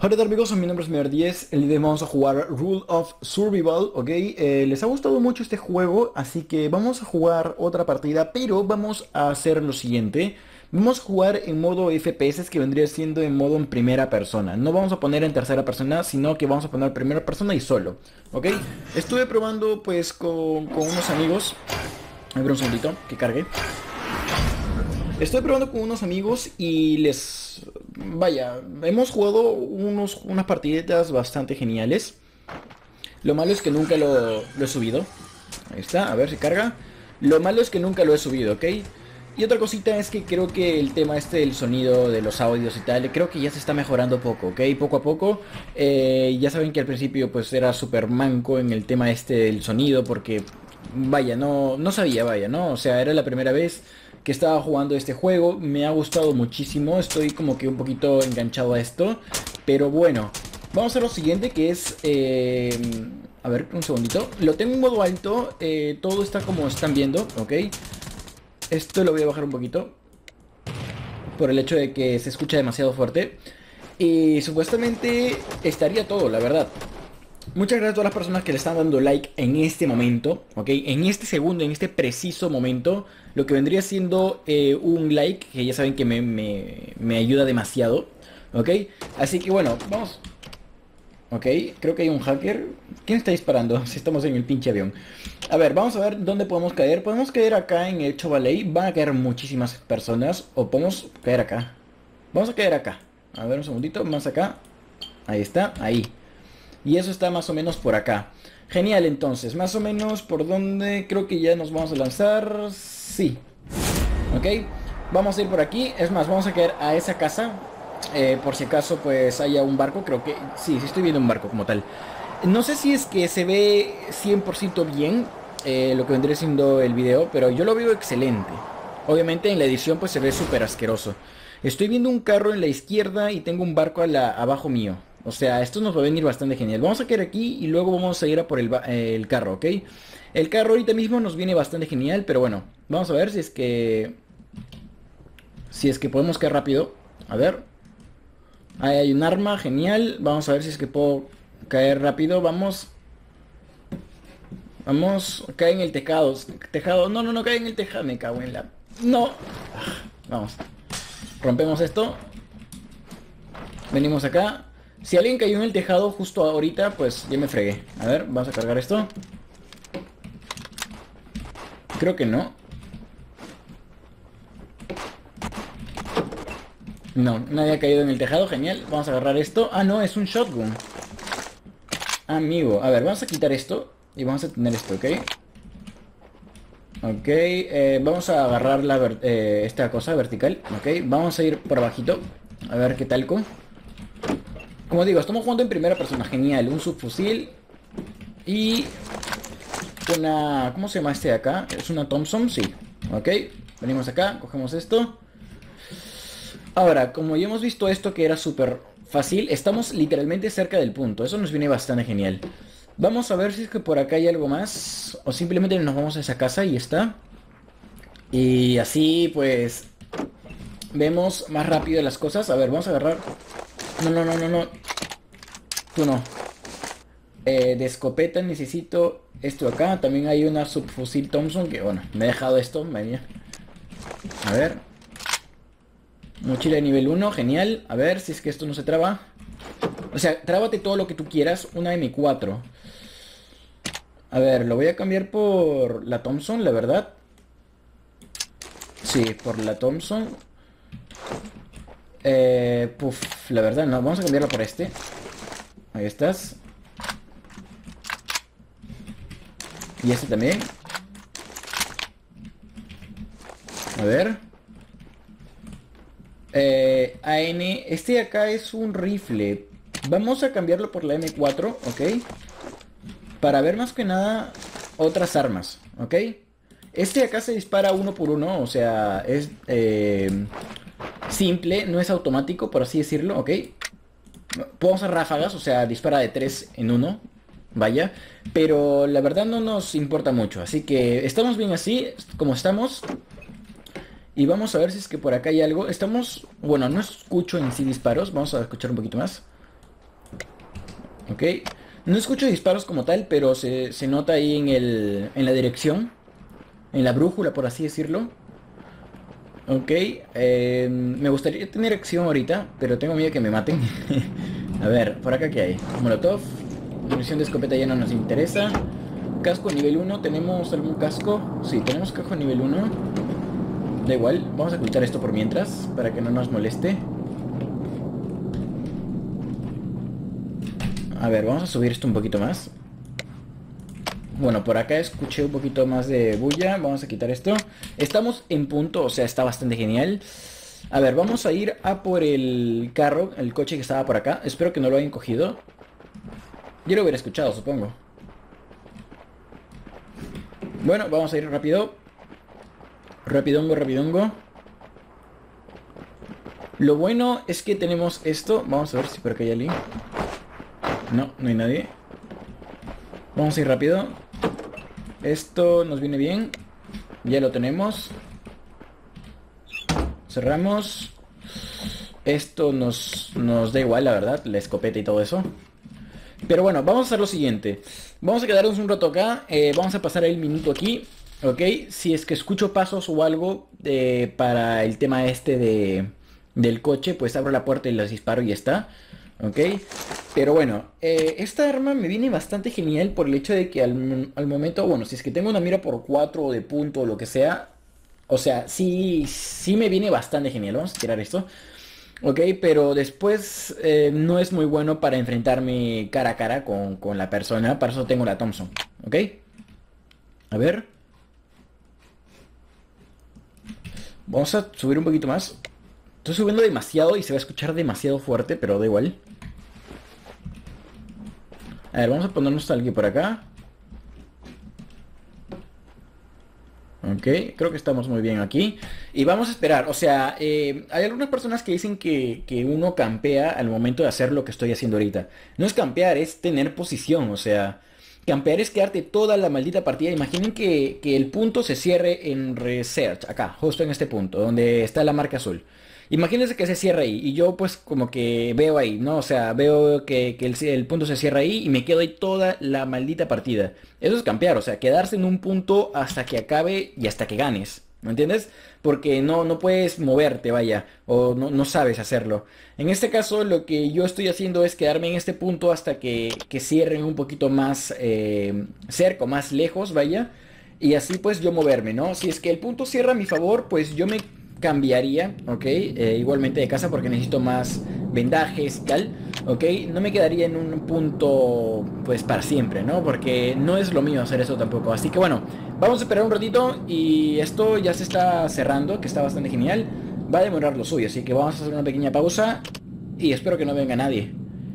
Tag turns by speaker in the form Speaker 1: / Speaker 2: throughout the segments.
Speaker 1: Hola, ¿qué tal, amigos? Mi nombre es Mer10. El día de hoy vamos a jugar Rule of Survival, ¿ok? Les ha gustado mucho este juego, así que vamos a jugar otra partida, pero vamos a hacer lo siguiente. Vamos a jugar en modo FPS, que vendría siendo en modo en primera persona. No vamos a poner en tercera persona, sino que vamos a poner primera persona y solo, ¿ok? Estuve probando pues con unos amigos. A ver un segundito, que cargue. Estoy probando con unos amigos y les... Vaya, hemos jugado unas partiditas bastante geniales. Lo malo es que nunca lo he subido. Ahí está, a ver si carga. Lo malo es que nunca lo he subido, ¿ok? Y otra cosita es que creo que el tema este del sonido, de los audios y tal, creo que ya se está mejorando poco, ¿ok? Poco a poco. Ya saben que al principio pues era súper manco en el tema este del sonido porque, vaya, no sabía, vaya, ¿no? O sea, era la primera vez que estaba jugando este juego. Me ha gustado muchísimo, estoy como que un poquito enganchado a esto. Pero bueno, vamos a hacer lo siguiente que es... a ver, un segundito. Lo tengo en modo alto, todo está como están viendo, ¿ok? Esto lo voy a bajar un poquito por el hecho de que se escucha demasiado fuerte. Y supuestamente estaría todo, la verdad. Muchas gracias a todas las personas que le están dando like en este momento, ¿ok? En este segundo, en este preciso momento, lo que vendría siendo un like, que ya saben que me ayuda demasiado, ¿ok? Así que bueno, vamos. Ok, creo que hay un hacker. ¿Quién está disparando? Si estamos en el pinche avión. A ver, vamos a ver dónde podemos caer. Podemos caer acá en el Chovaley. Van a caer muchísimas personas. O podemos caer acá. Vamos a caer acá. A ver, un segundito. Más acá. Ahí está, ahí. Y eso está más o menos por acá. Genial, entonces. Más o menos por donde creo que ya nos vamos a lanzar. Sí. Ok. Vamos a ir por aquí. Es más, vamos a caer a esa casa. Por si acaso pues haya un barco. Creo que sí, sí estoy viendo un barco como tal. No sé si es que se ve 100% bien lo que vendría siendo el video, pero yo lo veo excelente. Obviamente en la edición pues se ve súper asqueroso. Estoy viendo un carro en la izquierda y tengo un barco abajo mío. O sea, esto nos va a venir bastante genial. Vamos a caer aquí y luego vamos a ir a por el carro, ¿ok? El carro ahorita mismo nos viene bastante genial, pero bueno, vamos a ver si es que... Si es que podemos caer rápido. A ver. Ahí hay un arma, genial. Vamos a ver si es que puedo caer rápido. Vamos. Vamos. Cae en el tejado. Tejado. No, no, no cae en el tejado. Me cago en la... No. Vamos. Rompemos esto. Venimos acá. Si alguien cayó en el tejado justo ahorita, pues ya me fregué. A ver, vamos a cargar esto. Creo que no. No, nadie ha caído en el tejado, genial. Vamos a agarrar esto. Ah, no, es un shotgun. Amigo, a ver, vamos a quitar esto. Y vamos a tener esto, ¿ok? Ok, vamos a agarrar esta cosa vertical. Ok, vamos a ir por abajito. A ver qué tal con. Como digo, estamos jugando en primera persona, genial. Un subfusil. Y una... ¿Cómo se llama este de acá? ¿Es una Thompson? Sí. Ok, venimos acá, cogemos esto. Ahora, como ya hemos visto esto que era súper fácil, estamos literalmente cerca del punto. Eso nos viene bastante genial. Vamos a ver si es que por acá hay algo más. O simplemente nos vamos a esa casa y ya está. Y así pues vemos más rápido las cosas. A ver, vamos a agarrar... No, no, no, no, no. Tú no. De escopeta necesito esto acá. También hay una subfusil Thompson que, bueno, me he dejado esto. Vaya. A ver. Mochila de nivel 1, genial. A ver si es que esto no se traba. O sea, trábate todo lo que tú quieras. Una M4. A ver, lo voy a cambiar por la Thompson, la verdad. Sí, por la Thompson. La verdad no. Vamos a cambiarlo por este. Ahí estás. Y este también. A ver. AN. Este de acá es un rifle. Vamos a cambiarlo por la M4, ¿ok? Para ver más que nada otras armas, ¿ok? Este de acá se dispara uno por uno, o sea, es simple, no es automático, por así decirlo, ¿ok? Podemos hacer ráfagas, o sea, dispara de 3 en uno, vaya. Pero la verdad no nos importa mucho, así que estamos bien así, como estamos. Y vamos a ver si es que por acá hay algo. Estamos... Bueno, no escucho en sí disparos. Vamos a escuchar un poquito más. Ok. No escucho disparos como tal, pero se nota ahí en la dirección. En la brújula, por así decirlo. Ok. Me gustaría tener acción ahorita, pero tengo miedo que me maten. A ver, por acá qué hay. Molotov. Munición de escopeta ya no nos interesa. Casco nivel 1. ¿Tenemos algún casco? Sí, tenemos casco nivel 1. Da igual. Vamos a ocultar esto por mientras, para que no nos moleste. A ver, vamos a subir esto un poquito más. Bueno, por acá escuché un poquito más de bulla. Vamos a quitar esto. Estamos en punto, o sea, está bastante genial. A ver, vamos a ir a por el carro, el coche que estaba por acá. Espero que no lo hayan cogido. Yo lo hubiera escuchado, supongo. Bueno, vamos a ir rápido. Rapidongo, rapidongo. Lo bueno es que tenemos esto. Vamos a ver si por acá hay alguien. No, no hay nadie. Vamos a ir rápido. Esto nos viene bien. Ya lo tenemos. Cerramos. Esto nos da igual, la verdad. La escopeta y todo eso. Pero bueno, vamos a hacer lo siguiente. Vamos a quedarnos un rato acá. Vamos a pasar el minuto aquí. Ok. Si es que escucho pasos o algo para el tema este del coche, pues abro la puerta y los disparo y ya está. Ok. Pero bueno, esta arma me viene bastante genial por el hecho de que al momento, bueno, si es que tengo una mira por 4 o de punto o lo que sea. O sea, sí, sí me viene bastante genial. Vamos a tirar esto. Ok, pero después no es muy bueno para enfrentarme cara a cara con la persona. Para eso tengo la Thompson. Ok. A ver. Vamos a subir un poquito más. Estoy subiendo demasiado y se va a escuchar demasiado fuerte, pero da igual. A ver, vamos a ponernos alguien por acá. Ok, creo que estamos muy bien aquí. Y vamos a esperar. O sea, hay algunas personas que dicen que uno campea al momento de hacer lo que estoy haciendo ahorita. No es campear, es tener posición. O sea, campear es quedarte toda la maldita partida. Imaginen que el punto se cierre en Research, acá, justo en este punto, donde está la marca azul. Imagínense que se cierra ahí y yo pues como que veo ahí, ¿no? O sea, veo que el punto se cierra ahí y me quedo ahí toda la maldita partida. Eso es campear, o sea, quedarse en un punto hasta que acabe y hasta que ganes. ¿Me entiendes? Porque no puedes moverte, vaya, o no sabes hacerlo. En este caso, lo que yo estoy haciendo es quedarme en este punto hasta que cierren un poquito más cerca, o más lejos, vaya. Y así pues yo moverme, ¿no? Si es que el punto cierra a mi favor, pues yo me cambiaría, ¿ok? Igualmente de casa porque necesito más vendajes y tal, ¿ok? No me quedaría en un punto pues para siempre, ¿no? Porque no es lo mío hacer eso tampoco. Así que bueno, vamos a esperar un ratito y esto ya se está cerrando, que está bastante genial. Va a demorar lo suyo, así que vamos a hacer una pequeña pausa y espero que no venga nadie.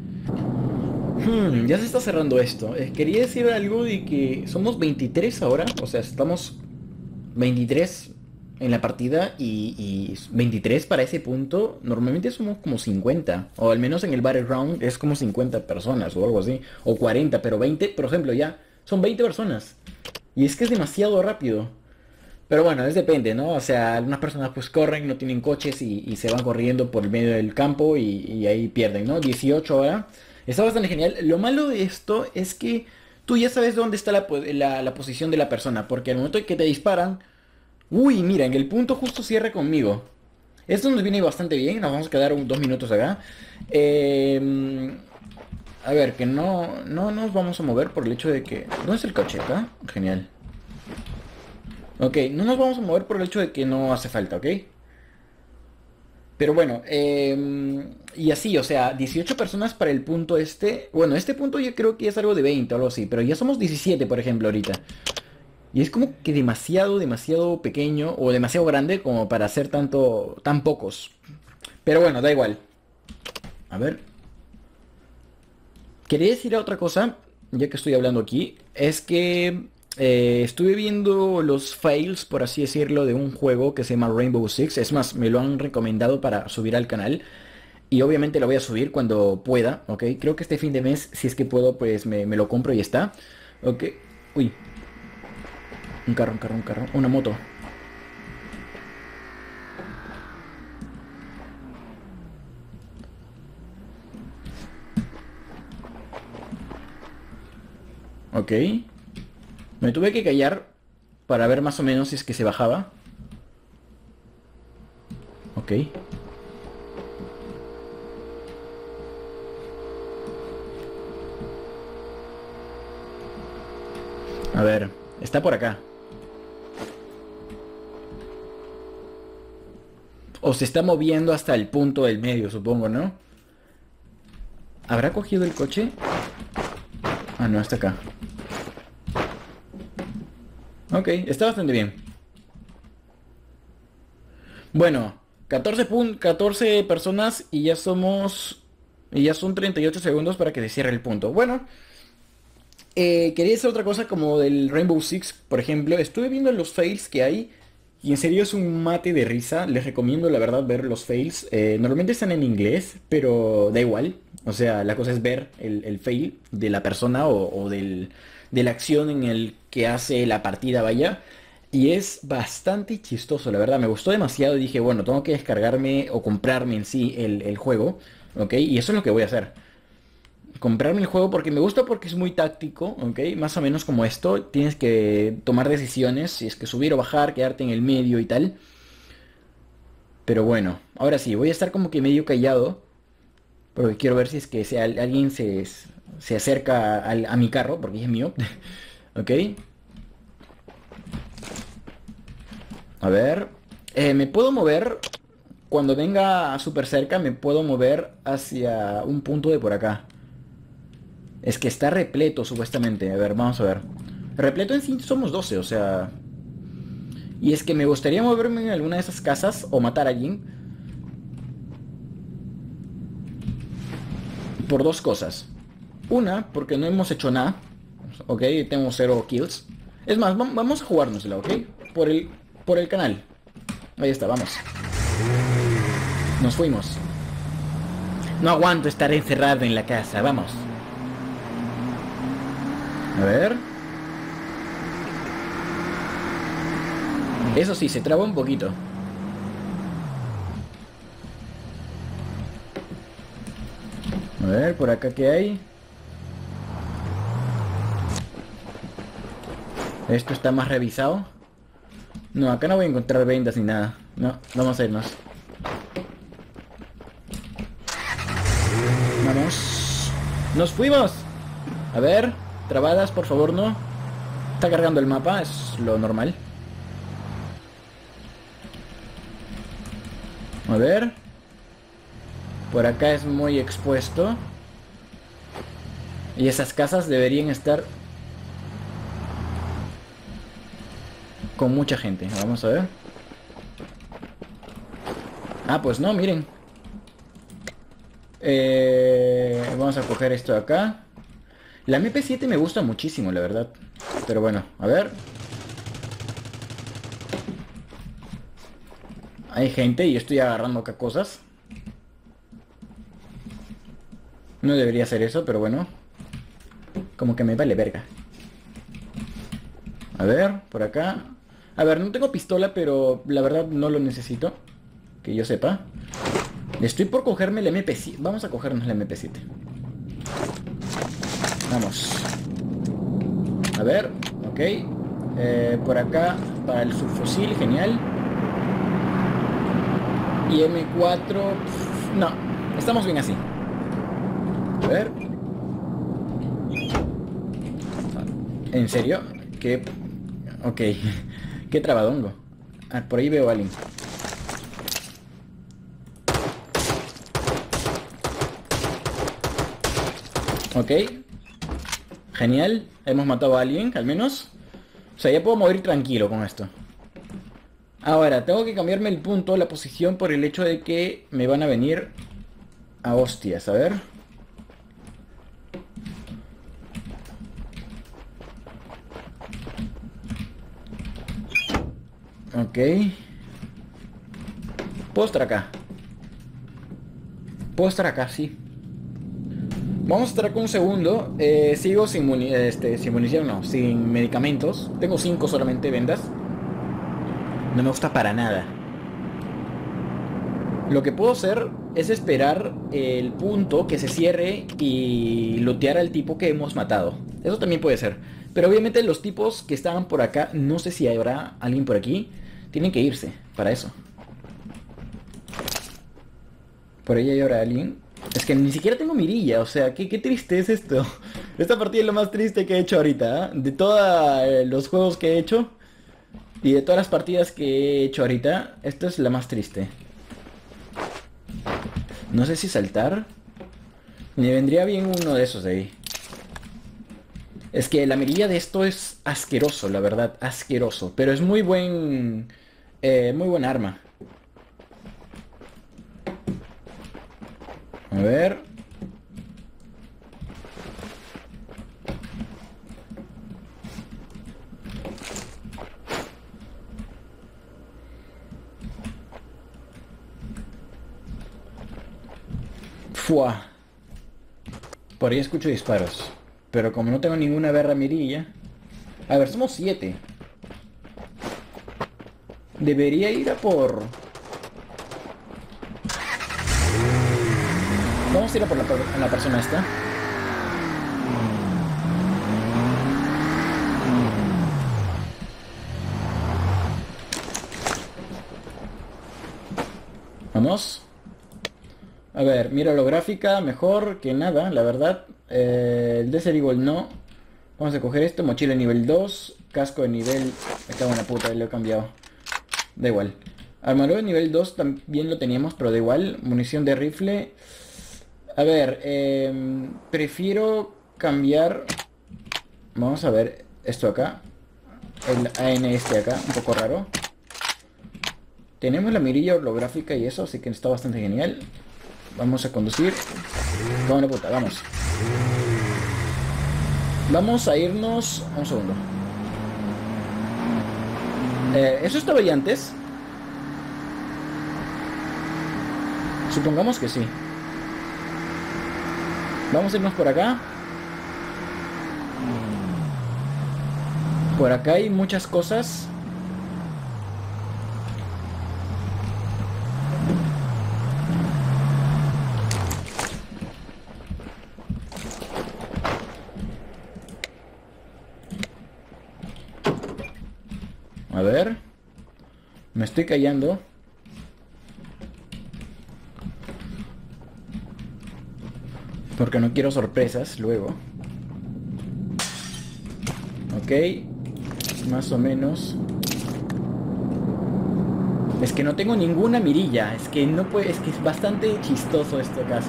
Speaker 1: Ya se está cerrando esto. Quería decir algo de que somos 23 ahora, o sea, estamos 23 en la partida y 23 para ese punto. Normalmente somos como 50, o al menos en el Battleground es como 50 personas o algo así, o 40, pero 20, por ejemplo, ya son 20 personas. Y es que es demasiado rápido. Pero bueno, es depende, ¿no? O sea, algunas personas pues corren, no tienen coches y se van corriendo por el medio del campo y ahí pierden, ¿no? 18 ahora. Está bastante genial. Lo malo de esto es que tú ya sabes dónde está la posición de la persona, porque al momento de que te disparan, uy, mira, en el punto justo cierra conmigo. Esto nos viene bastante bien, nos vamos a quedar 2 minutos acá. Eh, a ver, que no nos vamos a mover por el hecho de que... ¿Dónde está el coche acá? Genial. Ok, no nos vamos a mover por el hecho de que no hace falta, ¿ok? Pero bueno, y así, o sea, 18 personas para el punto este. Bueno, este punto yo creo que es algo de 20 o algo así, pero ya somos 17, por ejemplo, ahorita. Y es como que demasiado, demasiado pequeño o demasiado grande como para hacer tan pocos. Pero bueno, da igual. A ver. Quería decir otra cosa, ya que estoy hablando aquí. Es que estuve viendo los fails, por así decirlo, de un juego que se llama Rainbow Six. Es más, me lo han recomendado para subir al canal. Y obviamente lo voy a subir cuando pueda, ¿ok? Creo que este fin de mes, si es que puedo, pues me lo compro y ya está. Ok. Uy, un carro, un carro, un carro. Una moto. Ok. Me tuve que callar para ver más o menos si es que se bajaba. Ok. A ver, está por acá. O se está moviendo hasta el punto del medio, supongo, ¿no? ¿Habrá cogido el coche? Ah, no, está acá. Ok, está bastante bien. Bueno, 14 personas y ya somos... Y ya son 38 segundos para que se cierre el punto. Bueno, quería hacer otra cosa como del Rainbow Six, por ejemplo. Estuve viendo los fails que hay y en serio es un mate de risa. Les recomiendo la verdad ver los fails. Normalmente están en inglés, pero da igual. O sea, la cosa es ver el fail de la persona de la acción en el que hace la partida, vaya. Y es bastante chistoso, la verdad. Me gustó demasiado y dije, bueno, tengo que descargarme o comprarme en sí el juego. ¿Ok? Y eso es lo que voy a hacer, comprarme el juego porque me gusta, porque es muy táctico, ¿ok? Más o menos como esto, tienes que tomar decisiones, si es que subir o bajar, quedarte en el medio y tal. Pero bueno, ahora sí, voy a estar como que medio callado, porque quiero ver si es que alguien se acerca a mi carro, porque es mío, ¿ok? A ver, me puedo mover, cuando venga súper cerca, me puedo mover hacia un punto de por acá. Es que está repleto, supuestamente. A ver, vamos a ver. Repleto en sí somos 12, o sea... Y es que me gustaría moverme en alguna de esas casas o matar a alguien. Por dos cosas. Una, porque no hemos hecho nada. Ok, tengo 0 kills. Es más, vamos a jugárnosla, ok. Por el canal. Ahí está, vamos. Nos fuimos. No aguanto estar encerrado en la casa, vamos. A ver. Eso sí, se traba un poquito. A ver, por acá qué hay. Esto está más revisado. No, acá no voy a encontrar vendas ni nada. No, vamos a irnos. Vamos. ¡Nos fuimos! A ver, trabadas, por favor, no. Está cargando el mapa, es lo normal. A ver. Por acá es muy expuesto. Y esas casas deberían estar con mucha gente. Vamos a ver. Ah, pues no, miren. Vamos a coger esto de acá. La MP7 me gusta muchísimo, la verdad. Pero bueno, a ver. Hay gente y yo estoy agarrando acá cosas. No debería hacer eso, pero bueno. Como que me vale verga. A ver, por acá. A ver, no tengo pistola, pero la verdad no lo necesito. Que yo sepa. Estoy por cogerme el MP7. Vamos a cogernos la MP7. Vamos. A ver, ok. Por acá, para el subfusil, genial. Y M4... no, estamos bien así. A ver. ¿En serio? ¿Qué? Ok. Qué trabadongo. Ah, por ahí veo a alguien. Ok. Genial. Hemos matado a alguien, al menos. O sea, ya puedo morir tranquilo con esto. Ahora, tengo que cambiarme el punto, la posición, por el hecho de que me van a venir a hostias. A ver. Ok. Puedo estar acá. Puedo estar acá, sí. Vamos a estar acá un segundo. Sigo sin sin munición, no, sin medicamentos. Tengo 5 solamente vendas. No me gusta para nada. Lo que puedo hacer es esperar el punto que se cierre y lootear al tipo que hemos matado. Eso también puede ser. Pero obviamente los tipos que estaban por acá, no sé si habrá alguien por aquí, tienen que irse para eso. Por ahí hay ahora alguien. Es que ni siquiera tengo mirilla, o sea, qué triste es esto. Esta partida es lo más triste que he hecho ahorita, ¿ah? De todos los juegos que he hecho y de todas las partidas que he hecho ahorita, esta es la más triste. No sé si saltar. Me vendría bien uno de esos de ahí. Es que la mirilla de esto es asqueroso, la verdad, asqueroso. Pero es muy buen arma. A ver. Fua. Por ahí escucho disparos. Pero como no tengo ninguna berra mirilla. A ver, somos 7. Debería ir a por... Vamos a ir a por la persona esta. Vamos. A ver, mira holográfica, mejor que nada, la verdad. El Desert Eagle no. Vamos a coger esto, mochila nivel 2, casco de nivel... Me cago en la puta, lo he cambiado. Da igual. Armadura de nivel 2 también lo teníamos, pero da igual. Munición de rifle. A ver, prefiero cambiar... Vamos a ver esto acá. El AN este acá, un poco raro. Tenemos la mirilla holográfica y eso, así que está bastante genial. Vamos a conducir. Vamos a la puta, vamos. Vamos a irnos... Un segundo. ¿Eso estaba ahí antes? Supongamos que sí. Vamos a irnos por acá. Por acá hay muchas cosas. A ver. Me estoy callando. Porque no quiero sorpresas luego. Ok. Más o menos. Es que no tengo ninguna mirilla. Es que no puede. Es que es bastante chistoso este caso.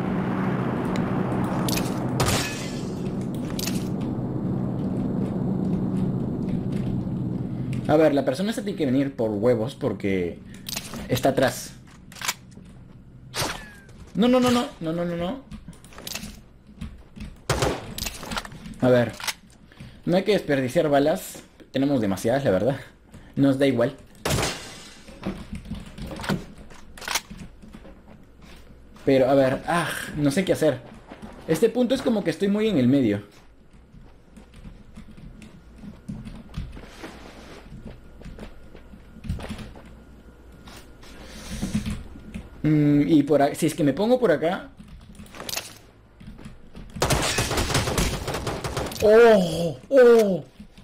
Speaker 1: A ver, la persona esta tiene que venir por huevos porque está atrás. No, no, no, no, no, no, no, no. A ver, no hay que desperdiciar balas. Tenemos demasiadas, la verdad. Nos da igual. Pero, a ver, no sé qué hacer. Este punto es como que estoy muy en el medio. Y si es que me pongo por acá... ¡Oh! ¡Oh!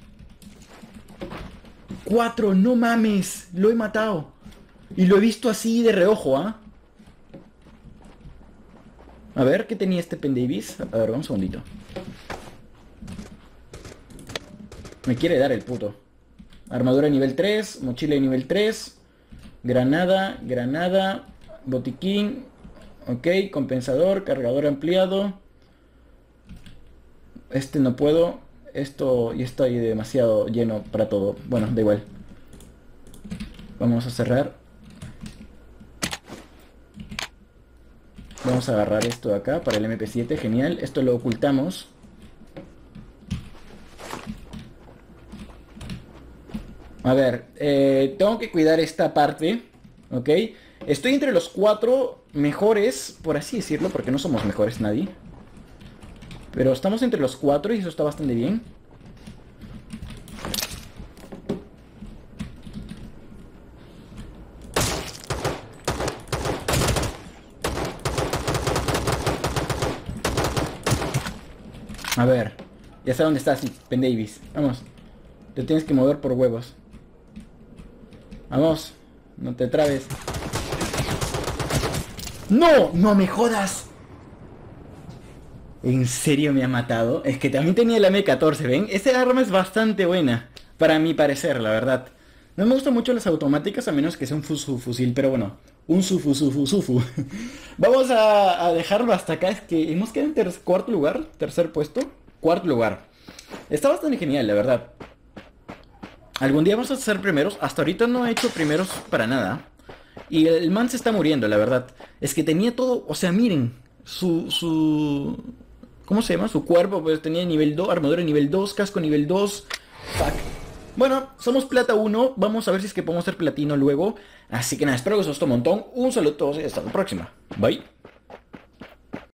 Speaker 1: 4, no mames. Lo he matado. Y lo he visto así de reojo, ¿ah? A ver, ¿qué tenía este Pendavis? A ver, un segundito. Me quiere dar el puto. Armadura de nivel 3, mochila de nivel 3, granada, granada, botiquín, ok, compensador, cargador ampliado. Este no puedo, esto ya estoy demasiado lleno para todo. Bueno, da igual. Vamos a cerrar. Vamos a agarrar esto de acá para el MP7, genial. Esto lo ocultamos. A ver, tengo que cuidar esta parte, ¿ok? Estoy entre los 4 mejores, por así decirlo, porque no somos mejores nadie. Pero estamos entre los 4 y eso está bastante bien. A ver, Ya sé dónde estás, sí, Ben Davis. Vamos. Te tienes que mover por huevos. Vamos. No te trabes. ¡No! ¡No me jodas! ¿En serio me ha matado? Es que también tenía el M14, ¿ven? Ese arma es bastante buena. Para mi parecer, la verdad. No me gustan mucho las automáticas a menos que sea un fusil, pero bueno. Un sufu. Vamos a dejarlo hasta acá. Es que hemos quedado en cuarto lugar. Tercer puesto. Cuarto lugar. Está bastante genial, la verdad. Algún día vamos a ser primeros. Hasta ahorita no he hecho primeros para nada. Y el man se está muriendo, la verdad. Es que tenía todo, o sea, miren, ¿cómo se llama? Su cuerpo, pues tenía nivel 2, armadura nivel 2, casco nivel 2. Fuck. Bueno, somos plata 1, vamos a ver si es que podemos ser platino luego. Así que nada, espero que os gustó un montón. Un saludo a todos y hasta la próxima. Bye.